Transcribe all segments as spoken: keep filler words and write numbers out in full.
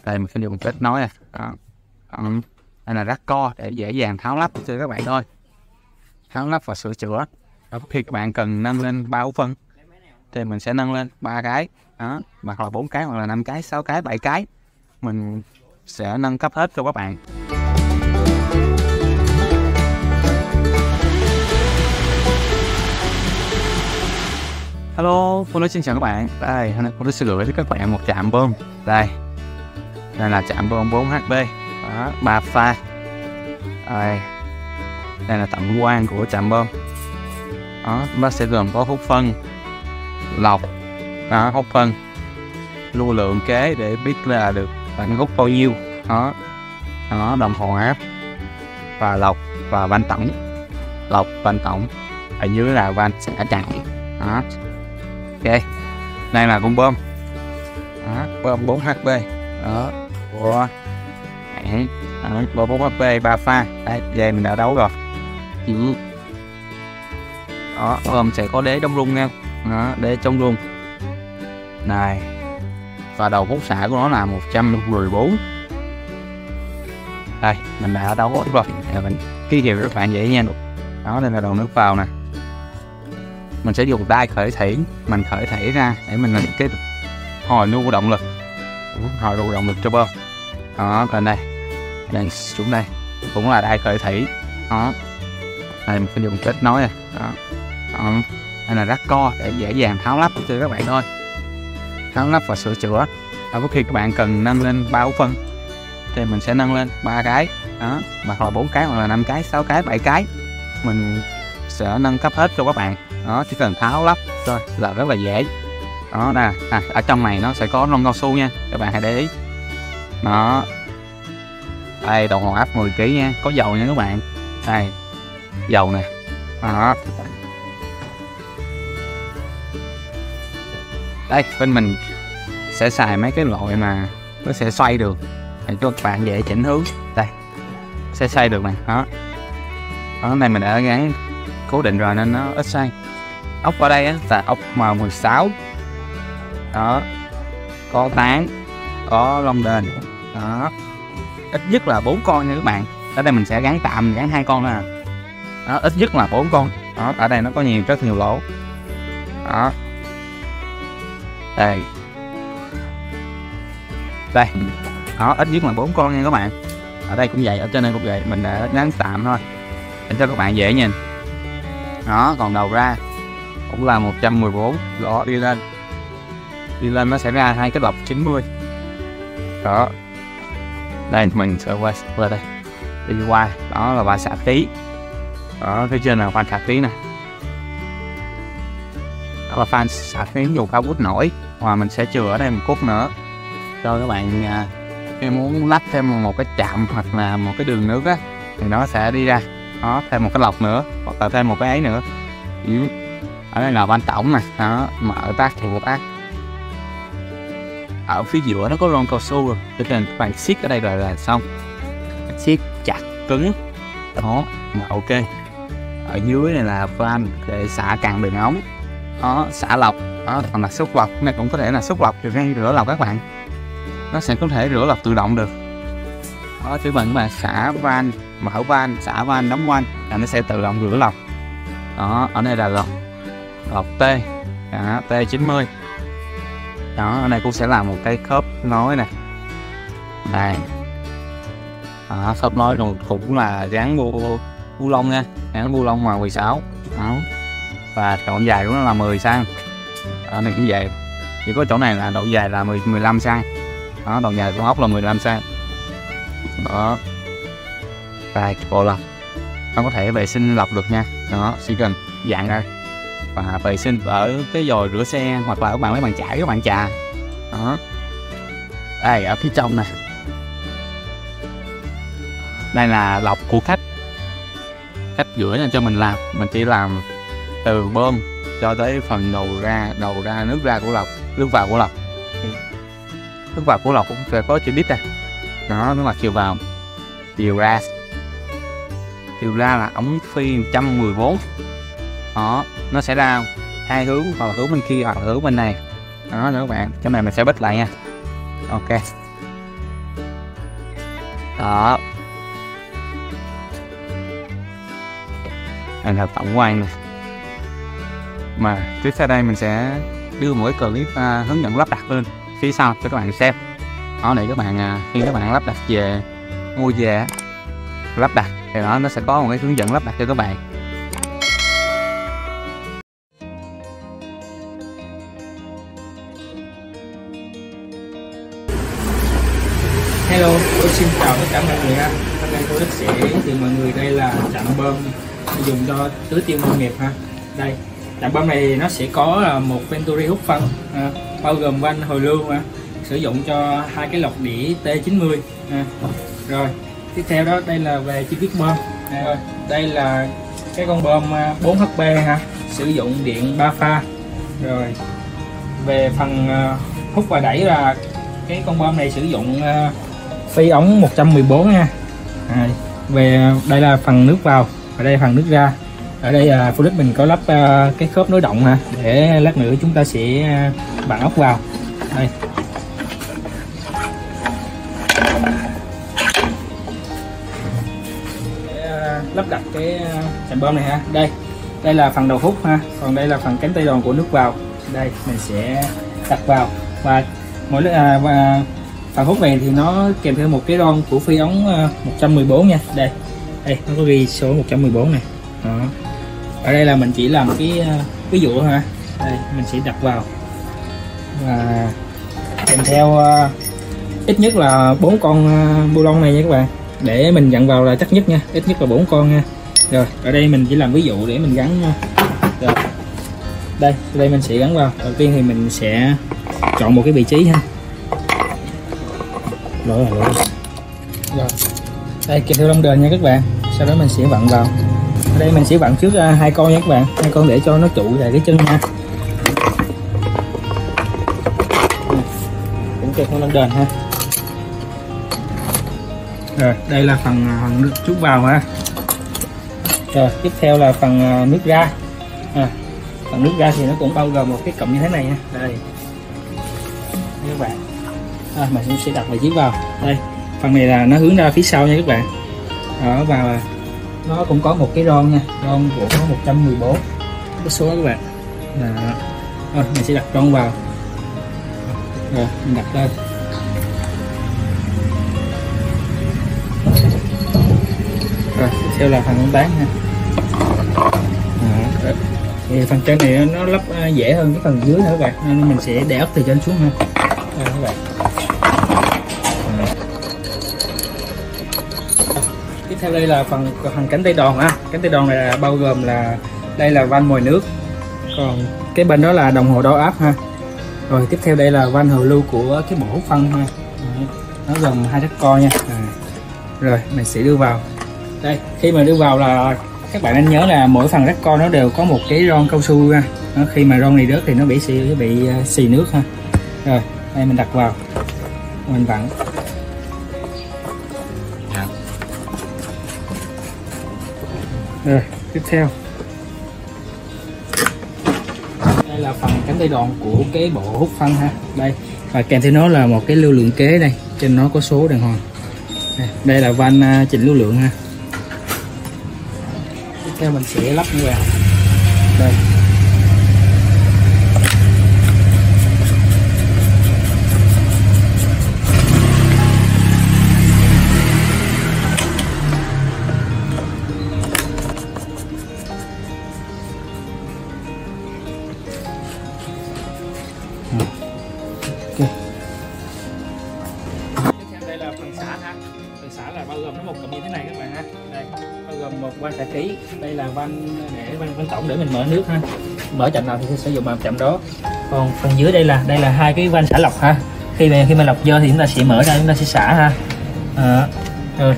Đây mình sẽ dùng kết nối nè. Đó. Đó. Đây là rắc co để dễ dàng tháo lắp cho các bạn thôi. Tháo lắp và sửa chữa. Đó, khi các bạn cần nâng lên ba ổ phân thì mình sẽ nâng lên ba cái, đó, hoặc là bốn cái, hoặc là năm cái, sáu cái, bảy cái. Mình sẽ nâng cấp hết cho các bạn. Hello, Phương xin chào các bạn. Đây, hôm nay Phương sẽ gửi tới các bạn một trạm bơm. Đây, đây là trạm bơm bốn H P, đó, ba pha. Đây, đây là tổng quan của trạm bơm. Đó, nó sẽ gồm có hút phân, lọc, đó, hút phân, lưu lượng kế để biết là được bạn hút bao nhiêu, đó, đó, đồng hồ áp và lọc và van tổng, lọc van tổng, ở dưới là van xả chặn, đó. Ok, đây là con bơm, đó, bơm bốn H P, đó, của hãng, bơm bốn H P ba pha. Đây, về mình đã đấu rồi. Ừ. Đó, bơm sẽ có đế chống rung nha, đó, đế chống rung này, và đầu hút xả của nó là một trăm mười bốn. Đây mình đã đấu hết rồi, để mình ký hiệu các bạn dễ nha. Đó, đây là đầu nước vào nè, mình sẽ dùng tay khởi thủy, mình khởi thủy ra để mình làm cái hồi lưu động lực, hồi lưu động lực cho bơm. Đó, còn đây, đây xuống đây cũng là đai khởi thủy. Đó, đây mình sẽ dùng kết nối này. Đó. Đó. Đây là rắc co để dễ dàng tháo lắp cho các bạn thôi, tháo lắp và sửa chữa. Đó, khi các bạn cần nâng lên ba ổ phân thì mình sẽ nâng lên ba cái, đó, hoặc là bốn cái, hoặc là năm cái, sáu cái, bảy cái. Mình sẽ nâng cấp hết cho các bạn. Đó, chỉ cần tháo lắp thôi là rất là dễ. Đó, nè, à, ở trong này nó sẽ có lông cao su nha, các bạn hãy để ý. Đó, đây đồng hồ áp mười ki lô gam nha, có dầu nha các bạn. Đây dầu nè. Đó, đây bên mình sẽ xài mấy cái loại mà nó sẽ xoay được để cho các bạn dễ chỉnh hướng. Đây sẽ xoay được này. Đó, đó này mình đã gắn cố định rồi nên nó ít xoay. Ốc ở đây á là ốc M mười sáu. Đó, có tán, có lông đền. Đó, ít nhất là bốn con nha các bạn. Ở đây mình sẽ gắn tạm, gắn hai con nè. Đó, ít nhất là bốn con. Đó, ở đây nó có nhiều, rất nhiều lỗ. Đó, đây, đây, đó, ít nhất là bốn con nha các bạn. Ở đây cũng vậy, ở trên đây cũng vậy, mình đã gắn tạm thôi để cho các bạn dễ nhìn. Đó, còn đầu ra cũng là một trăm mười bốn. Đó, đi lên, đi lên nó sẽ ra hai cái lọc chín mươi. Đó, đây mình sẽ qua qua đây, đi qua, đó là ba xạ tí. Đó, phía trên là van xạ tí nè, đó là van xạ tí dùng pháo bút nổi. Và mình sẽ chừa ở đây một cút nữa cho các bạn à, khi muốn lắp thêm một cái chạm hoặc là một cái đường nước á thì nó sẽ đi ra. Đó, thêm một cái lọc nữa hoặc là thêm một cái ấy nữa. Ở đây là van tổng nè, đó, mở tắt thì một tắt. Ở phía giữa nó có lon cao su rồi, cho nên các bạn siết ở đây rồi là xong, siết chặt cứng. Đó, là ok. Ở dưới này là van để xả cặn đường ống, đó, xả lọc. Đó, còn là xúc lọc, này cũng có thể là xúc lọc từ ngay rửa lọc các bạn, nó sẽ có thể rửa lọc tự động được. Đó, chứ bạn mà xả van, mở van, xả van, đóng van là nó sẽ tự động rửa lọc. Đó, ở đây là lọc, lọc T, đó, T chín mươi. Đó, ở đây cũng sẽ là một cái khớp nối nè. Đây, đó, khớp nối cũng là dán bu bu lông nha, dán bu lông mà mười sáu. Đó, và độ dài của nó là mười xăng. Ở này cũng vậy, chỉ có chỗ này là độ dài là mười, mười lăm xăng. Đó, độ dài của ốc là mười lăm xăng. Đó, và bộ lọc nó có thể vệ sinh lọc được nha. Đó, chỉ cần dạng ra và vệ sinh ở cái dồi rửa xe hoặc là các bạn mấy bàn chải, các bạn chà. Đó, đây ở phía trong nè, đây là lọc của khách, khách gửi cho mình làm. Mình chỉ làm từ bơm cho tới phần đầu ra, đầu ra, nước ra của lọc, nước vào của lọc. Nước vào của lọc cũng sẽ có chữ đít này. Đó, nó là chiều vào, chiều ra, chiều ra là ống phi một trăm mười bốn. Đó, nó sẽ ra hai hướng, hoặc là hướng bên kia hoặc là hướng bên này. Đó nữa các bạn, cái này mình sẽ bích lại nha. Ok, Đó, đây là tổng quan này. Mà tiếp theo đây mình sẽ đưa một cái clip uh, hướng dẫn lắp đặt lên phía sau cho các bạn xem. Đó, để các bạn uh, khi các bạn lắp đặt về mua về lắp đặt thì đó nó sẽ có một cái hướng dẫn lắp đặt cho các bạn. Hello, tôi xin chào tất cả mọi người ha. Hôm nay tôi sẽ giới thiệu mọi người đây là trạm bơm dùng cho tưới tiêu nông nghiệp ha. Đây, trạm bơm này nó sẽ có một Venturi hút phân à, bao gồm van hồi lưu ha, sử dụng cho hai cái lọc đĩa T chín mươi. À. Rồi, tiếp theo đó đây là về chi tiết bơm. À, đây là cái con bơm bốn H P ha, sử dụng điện ba pha. Rồi, về phần hút và đẩy là cái con bơm này sử dụng phi ống một trăm mười bốn nha. À, về đây là phần nước vào và đây là phần nước ra. Ở đây là Philips mình có lắp uh, cái khớp nối động ha, để lát nữa chúng ta sẽ uh, bằng ốc vào đây. Để uh, lắp đặt cái uh, trạm bơm này ha. Đây, đây là phần đầu hút ha, còn đây là phần cánh tay đòn của nước vào. Đây mình sẽ đặt vào và mỗi uh, và phần hút này thì nó kèm theo một cái ron của phi ống một trăm mười bốn nha. Đây, đây nó có ghi số một trăm mười bốn này. Đó. Ở đây là mình chỉ làm cái uh, ví dụ ha. Đây mình sẽ đặt vào và kèm theo uh, ít nhất là bốn con uh, bu lông này nha các bạn, để mình dặn vào là chắc nhất nha, ít nhất là bốn con nha. Rồi ở đây mình chỉ làm ví dụ để mình gắn. Uh, rồi đây đây mình sẽ gắn vào. Đầu tiên thì mình sẽ chọn một cái vị trí ha. Rồi, rồi. Rồi. Đây kèm theo lông đền nha các bạn. Sau đó mình sẽ vặn vào. Ở đây mình sẽ vặn trước uh, hai con nha các bạn, hai con để cho nó trụ lại cái chân nha. Cũng kèm theo lông đền ha. Rồi đây là phần, phần nước chút vào ha. Rồi tiếp theo là phần uh, nước ra. À, phần nước ra thì nó cũng bao gồm một cái cụm như thế này nha. Đây. Đây các bạn. À, mình cũng sẽ đặt vị trí vào. Đây, phần này là nó hướng ra phía sau nha các bạn. Đó, và nó cũng có một cái ron nha, ron của nó một trăm mười bốn cái số đó các bạn. Đó. Rồi, mình sẽ đặt ron vào. Rồi, mình đặt lên. Rồi, tiếp theo là phần bán ha. Đó. Thì phần trên này nó lắp dễ hơn cái phần dưới nữa các bạn, nên mình sẽ để ốc từ trên xuống ha. Đây các bạn. Tiếp theo đây là phần phần cánh tay đòn ha. Cánh tay đòn này là bao gồm là đây là van mồi nước, còn cái bên đó là đồng hồ đo áp ha. Rồi tiếp theo đây là van hồi lưu của cái bộ hút phân ha. Nó gồm hai rắc co nha. À. Rồi mình sẽ đưa vào. Đây, khi mà đưa vào là các bạn nên nhớ là mỗi phần rắc co nó đều có một cái ron cao su ha. Đó, khi mà ron này rớt thì nó bị xì bị xì nước ha. Rồi đây mình đặt vào, mình vặn. Rồi tiếp theo đây là phần cánh tay đòn của cái bộ hút phân ha. Đây, và kèm theo nó là một cái lưu lượng kế đây, trên nó có số đàng hoàng. Đây, đây là van chỉnh lưu lượng ha. Tiếp theo mình sẽ lắp như vậy. Đây. Okay. Tiếp theo đây là phần xả ha. Phần xả là bao gồm nó một cụm như thế này các bạn ha. Đây, bao gồm một van xả khí, đây là van để van, van tổng để mình mở nước ha. Mở chậm nào thì sẽ sử dụng vào chậm đó. Còn phần dưới đây là đây là hai cái van xả lọc ha. Khi mà khi mà lọc dơ thì chúng ta sẽ mở ra, chúng ta sẽ xả ha. À, rồi.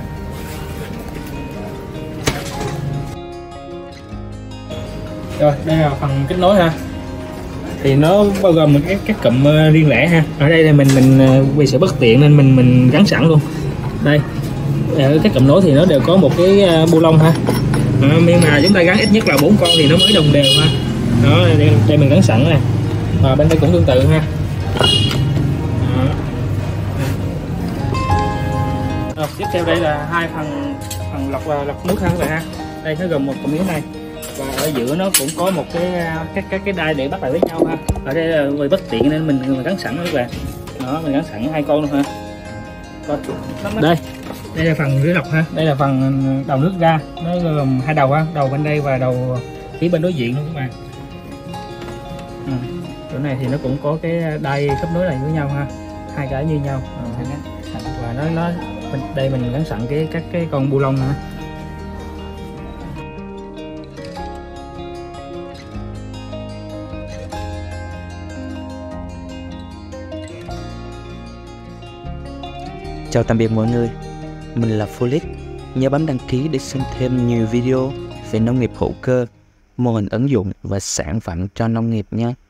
Rồi, đây là phần kết nối ha. Thì nó bao gồm một cái các cụm riêng lẻ ha. Ở đây là mình mình vì sự bất tiện nên mình mình gắn sẵn luôn. Đây, ở các cụm nối thì nó đều có một cái bu lông ha. À, nhưng mà chúng ta gắn ít nhất là bốn con thì nó mới đồng đều ha. Đó, đây, đây mình gắn sẵn nè. Và bên đây cũng tương tự ha. Đó. Rồi, tiếp theo đây là hai phần phần lọc lọc nước ha các bạn ha. Đây nó gồm một cọng miếng này và ở giữa nó cũng có một cái các các cái đai để bắt lại với nhau ha. Ở đây là người bất tiện nên mình mình gắn sẵn các bạn. Đó, mình gắn sẵn hai con luôn ha. Rồi, đây đây là phần rửa lọc ha. Đây là phần đầu nước ra, nó gồm hai đầu ha, đầu bên đây và đầu phía bên đối diện luôn các bạn. Ừ. Chỗ này thì nó cũng có cái đai khớp nối này với nhau ha, hai cái như nhau. Ừ. Và nó nó bên đây mình gắn sẵn cái các cái con bu lông nữa. Chào tạm biệt mọi người, mình là Folix. Nhớ bấm đăng ký để xem thêm nhiều video về nông nghiệp hữu cơ, mô hình ứng dụng và sản phẩm cho nông nghiệp nhé.